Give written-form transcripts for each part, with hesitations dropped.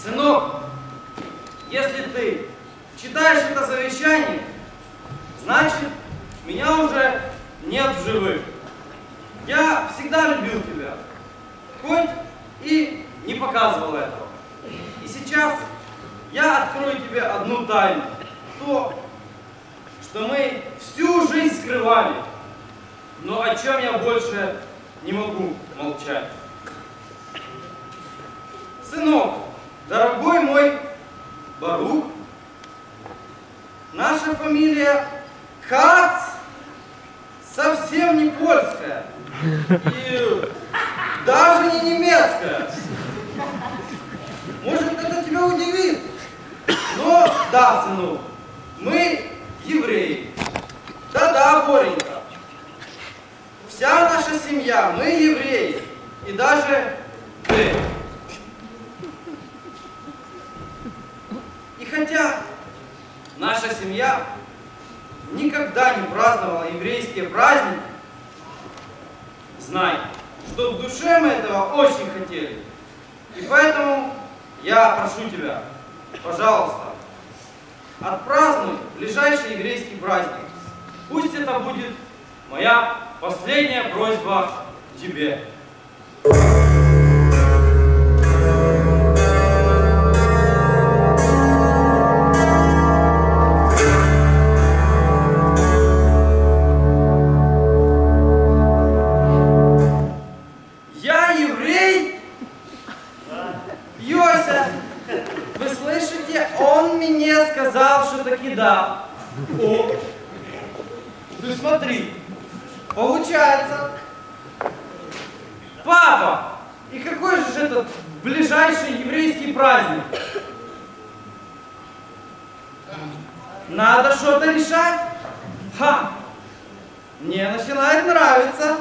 Сынок, если ты читаешь это завещание, значит, меня уже нет в живых. Я всегда любил тебя, хоть и не показывал этого. И сейчас я открою тебе одну тайну. То, что мы всю жизнь скрывали, но о чем я больше не могу молчать. Сынок, дорогой мой Барух, наша фамилия Кац совсем не польская и даже не немецкая. Может, это тебя удивит, но да, сынок, мы евреи. Да-да, Боренька. Вся наша семья, мы евреи. И даже ты. И хотя наша семья никогда не праздновала еврейские праздники, знай, что в душе мы этого очень хотели. И поэтому я прошу тебя, пожалуйста, отпразднуй ближайший еврейский праздник. Пусть это будет моя последняя просьба к тебе. Я еврей? Йося, вы слышите? Он мне сказал, что таки да. О, ты смотри, получается. Папа, и какой же этот ближайший еврейский праздник? Надо что-то решать? Ха! Мне начинает нравиться.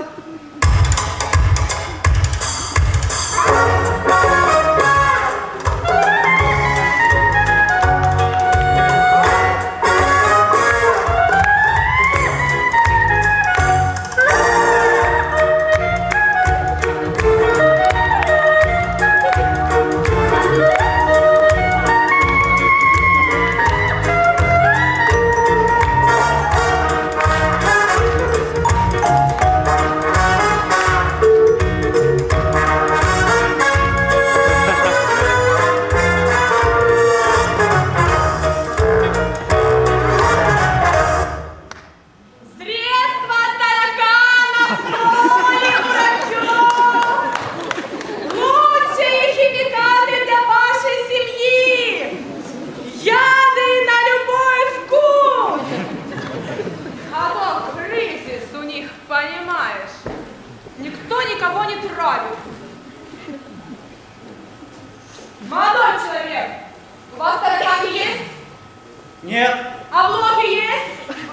Молодой человек, у вас тараканы есть? Нет. А блохи есть?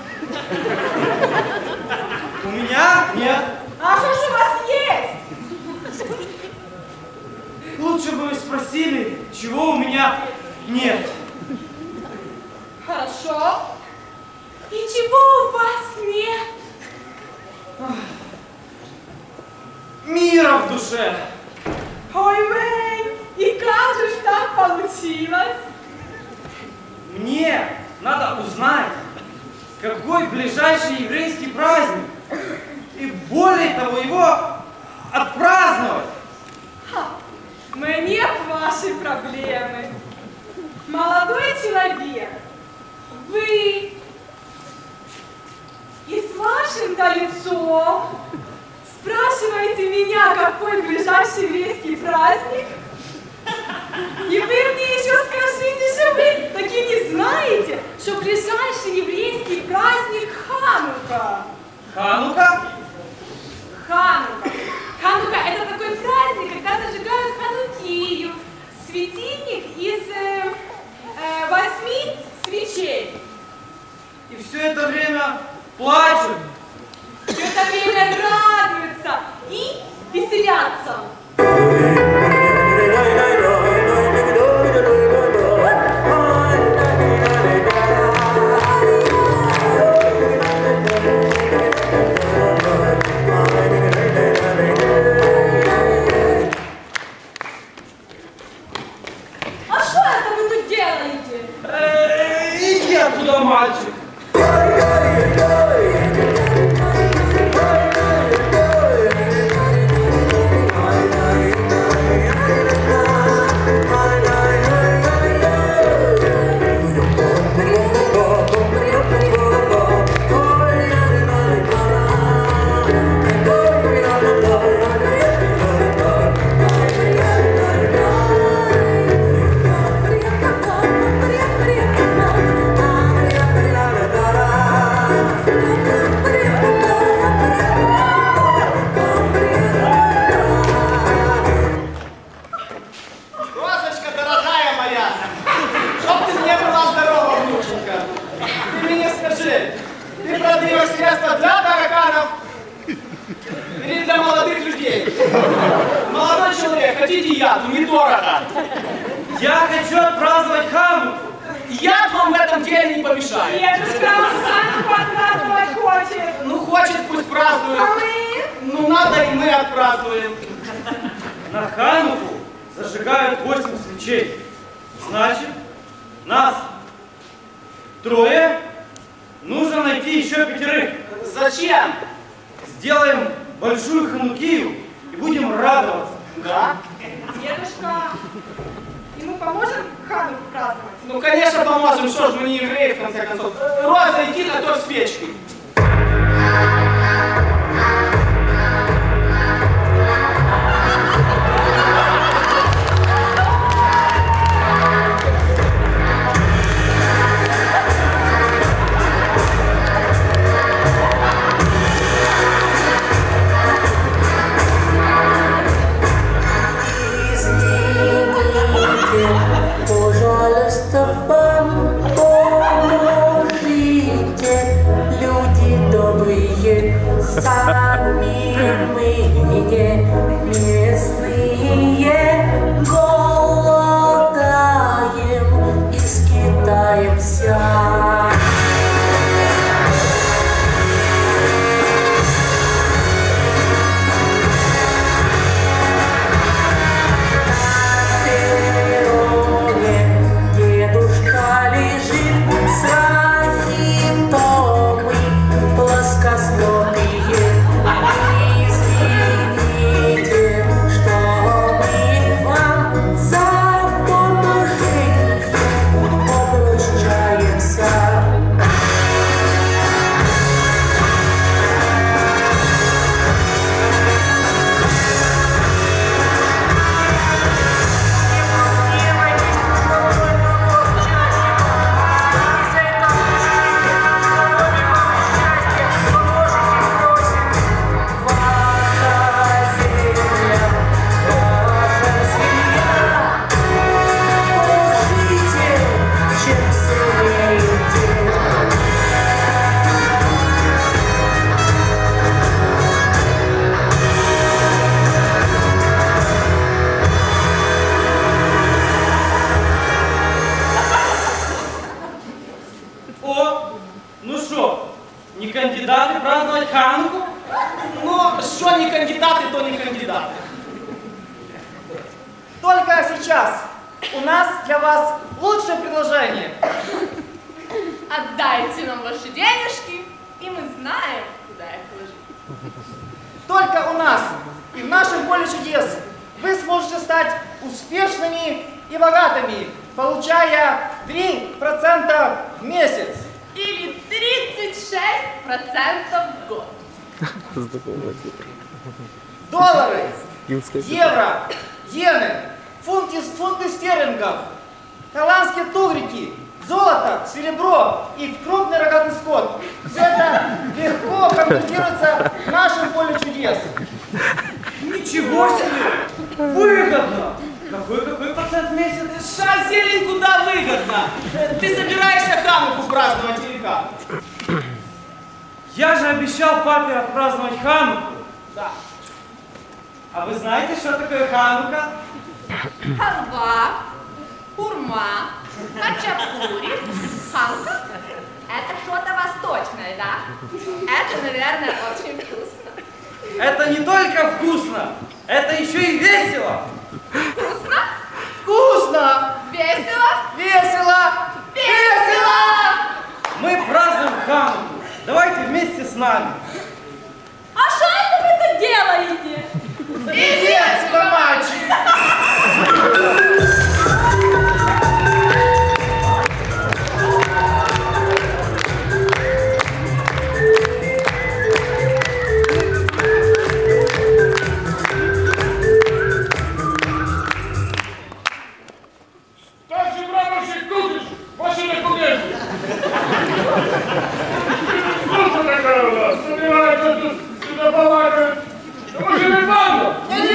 У меня нет. А что ж у вас есть? Лучше бы вы спросили, чего у меня нет. Хорошо. И чего у вас нет? Мира в душе. Ой, Вэй, и как же ж так получилось? Мне надо узнать, какой ближайший еврейский праздник. И более того, его отпраздновать. Мне ваши проблемы. Молодой человек, вы и с вашим-то лицом спрашиваете меня, какой ближайший еврейский праздник? И вы мне еще скажите, что вы таки не знаете, что ближайший еврейский праздник Ханука. Ханука? Ханука. Ханука – это такой праздник, когда зажигают ханукию, светильник из 8 свечей. И все это время плачут. Все это время радуются и веселятся. яду, недорого. Я хочу отпраздновать Хануку. Яд вам в этом деле не помешает. Дедушка, он Хануку отпраздновать хочет. Ну, хочет, пусть празднует. А мы? Ну, надо, и мы отпразднуем. На Хануку зажигают 8 свечей. Значит, нас 3, нужно найти еще 5. Зачем? Сделаем большую ханукию и будем радоваться. Да? Дедушка, и мы поможем Хануку праздновать? Ну, конечно, поможем. Что ж, мы не евреи, в конце концов. Роза, иди готовь свечки. Пожалуйста, поможите, люди добрые, сами мы не местные, голодаем и скитаемся. О, ну что, не кандидаты праздновать Хануку? Ну, что не кандидаты, то не кандидаты. Только сейчас у нас для вас лучшее предложение. Отдайте нам ваши денежки, и мы знаем, куда их положить. Только у нас и в нашем поле чудес вы сможете стать успешными и богатыми, получая 3% в месяц. Или 36% в год. Доллары, евро, иены, фунты стерлингов, голландские тугрики, золото, серебро и крупный рогатый скот. Все это легко конвертируется в нашем поле чудес. Ничего себе! Выгодно! Какой процент в месяц? Ша, зелень, куда выгодно? Ты собираешься Хануку праздновать или как? Я же обещал папе отпраздновать Хануку. Да. А вы знаете, что такое Ханука? Халва, хурма, хачапури, ханка. Это что-то восточное, да? Это, наверное, очень вкусно. Это не только вкусно, это еще и весело. Вкусно? Вкусно! Весело? Весело! Весело! Мы празднуем Хануку. Давайте вместе с нами. А что это вы тут делаете? Привет, тебе, мальчик! Старший бравочек купишь, машина купишь. Слушай такая у нас, собирается тут сюда балакают. Ну, мы же не банда.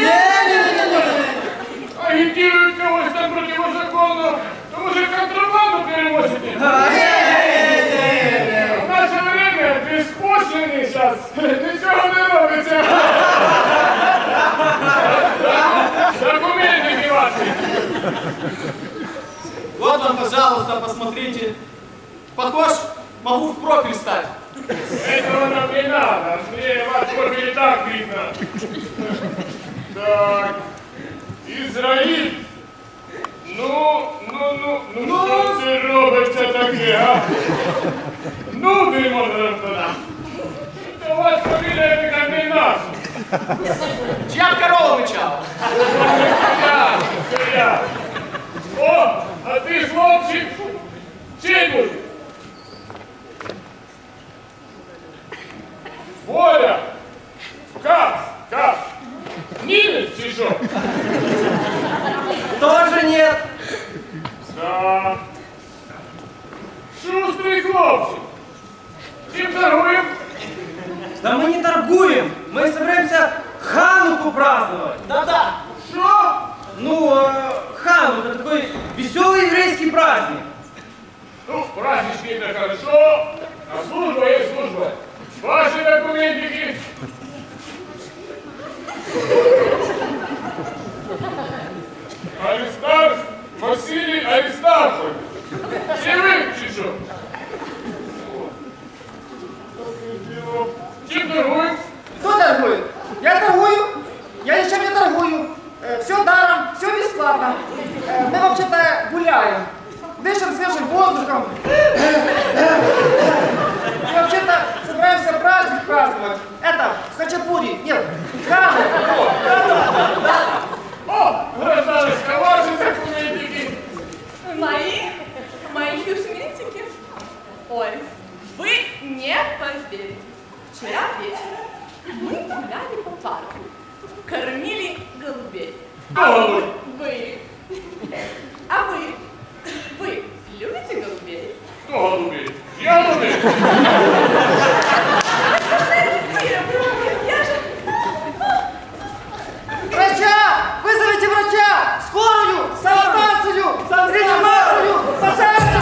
Агитируют кого-то там противозаконно. Ну, вы же контрабанду перевозите. В наше время беспошлиный сейчас ничего не робится. Документы Вот вам, пожалуйста, посмотрите. Похож? Могу в профиль стать. Этого нам не надо. Мне вас профиль и так видно. Так. Израиль. Ну, що це робиться таке, а? Ну, ти можеш туди. У вас фамілія така не наша. Чья корова мычала? Це я. О, а ти, хлопчик, чий будь? Воля! Кап! Німець чи що? Тоже нет. Да. Шустрий хлопчик. Чим торгуємо? Да мы не торгуем. Мы собираемся Хануку праздновать. Да-да. Що? Ну, Ханука, такой веселый еврейский праздник. Ну, празднички это хорошо, а служба есть служба. Ваши документики. Аристарх Василий Аристархович. Все вы, чи що? Чим торгуем? Кто торгует? Я торгую. Я ничем не торгую. Все даром, все бесплатно. Мы вообще-то гуляем. Дышим свежим воздухом. И вообще-то собираемся праздник праздновать. Это в Хачапури. Нет, Ханука. О, гражданочка, ваши документики. Мои душминчики. Ой, вы не поверите. Вчера вечером мы гуляли по парку, кормили голубей. Голубь. Вы. А вы любите голубей? Кто голубей? Я голубей. Я же... Врача! Вызовите врача! Скорую! Санстанцию! Реанимацию! Пожалуйста!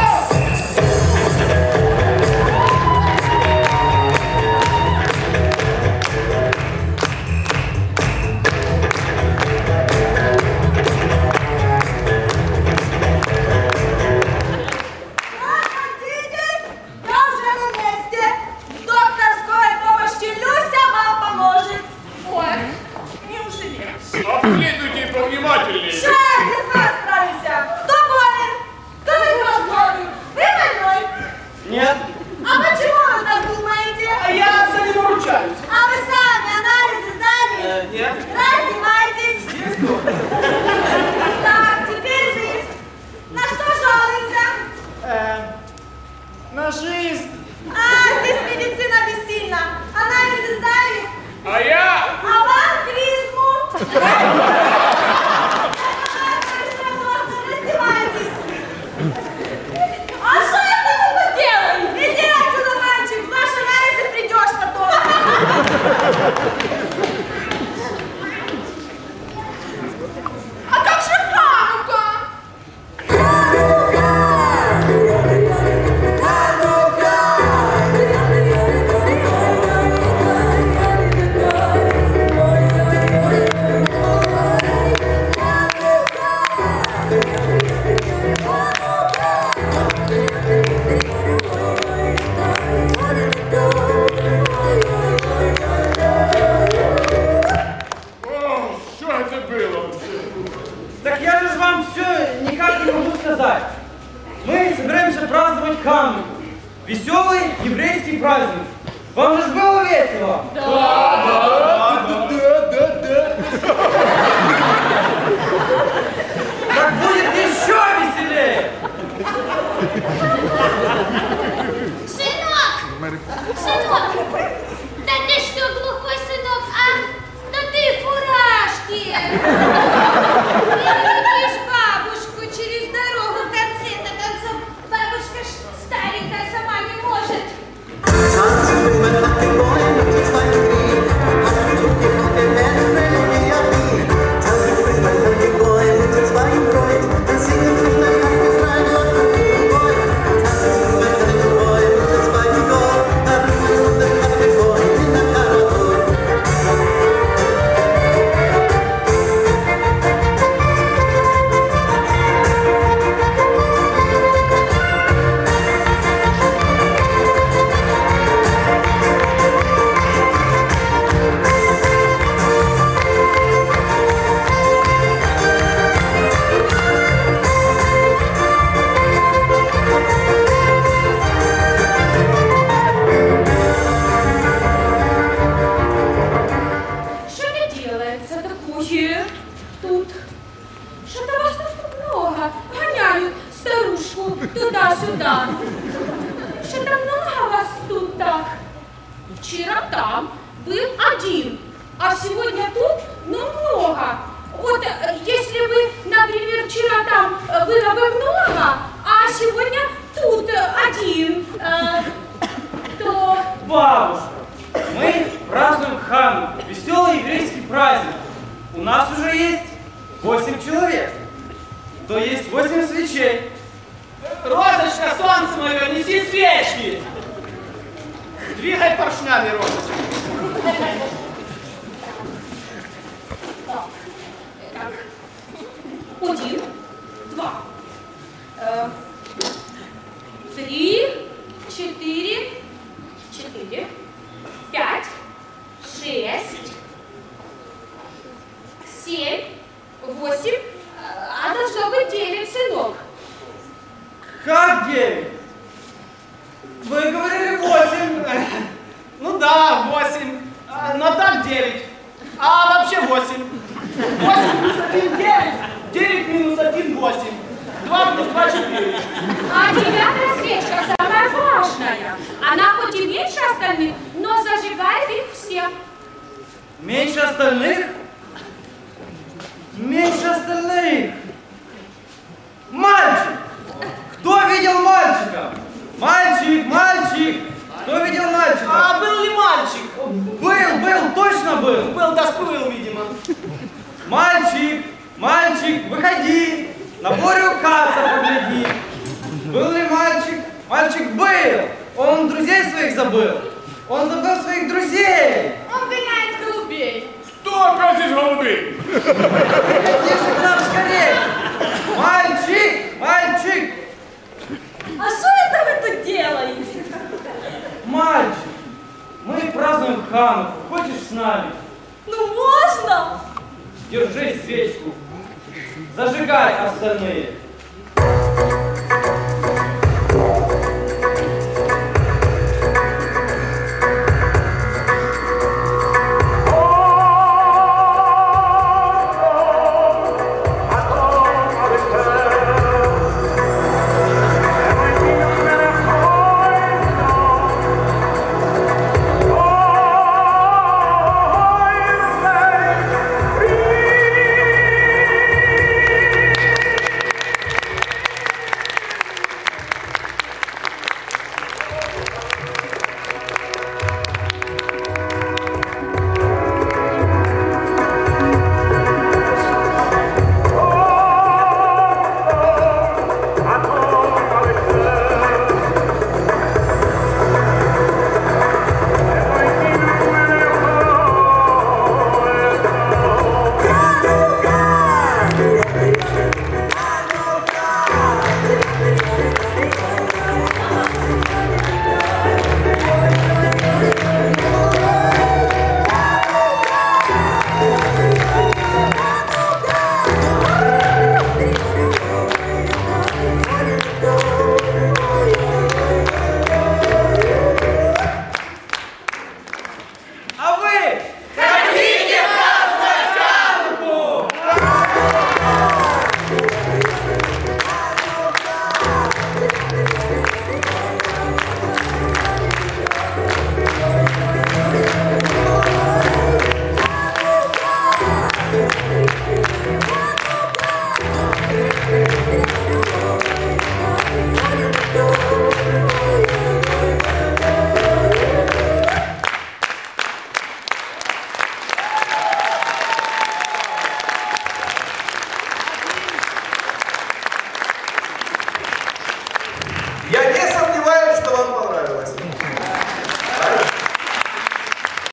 Обследуйте повнимательнее. Сейчас без вас справимся. Кто болен? Кто из вас болен? Вы больной? Нет. А почему вы так думаете? А я за него ручаюсь. А вы сами анализы сдали? Нет. Раздевайтесь. Так, теперь жизнь. На что жалуется? На жизнь! А, здесь медицина бессильна. Анализы сдали? А я... А вам клизму? Раздевайтесь. А что это вы делаете? Иди отсюда, мальчик. В ваши анализы придешь потом. А как же Ханука? О, що це було? Так я же вам все никак не могу сказать. Мы собираемся праздновать Хануку. Веселый еврейский праздник. Вам же было весело? Так будет еще веселее. Сынок! Да ты что, глухой сынок, а? Да ты фуражки! Видишь бабушку через дорогу в конце-то концов. Бабушка ж старенькая сама не может. туда-сюда. Что-то много вас тут так. Вчера там был один, а сегодня тут, ну, много. Вот если бы, например, вчера там было бы много, а сегодня тут один, то... Бабушка, мы празднуем Хану, веселый еврейский праздник. У нас уже есть 8 человек, то есть 8 свечей. Розочка, солнце мое, неси свечки! Двигай поршнями, Розочка. Один, два, 3, 4, 5, 6, 7, 8, а должно быть 9, сынок. Как 9? Вы говорили 8. Ну да, 8. Но так 9. А вообще 8. 8 плюс 1 9. 9 минус 1 8. 2 плюс 2 4. А 9-я свечка самая важная. Она хоть и меньше остальных, но зажигает их все. Меньше остальных? Меньше остальных. Мальчик! Кто видел мальчика? Мальчик, мальчик! Кто видел мальчика? А был ли мальчик? Был, точно был. Был, да сплыл, видимо. Мальчик, мальчик, выходи. На Борю Каца погляди. Был ли мальчик? Мальчик был. Он друзей своих забыл. Он забыл своих друзей. Он гоняет голубей. Кто просит голубей? Иди же к нам скорее. Мальчик, мальчик. А что это вы тут делаете? Мальчик, мы празднуем Хануку. Хочешь с нами? Ну можно? Держи свечку. Зажигай остальные.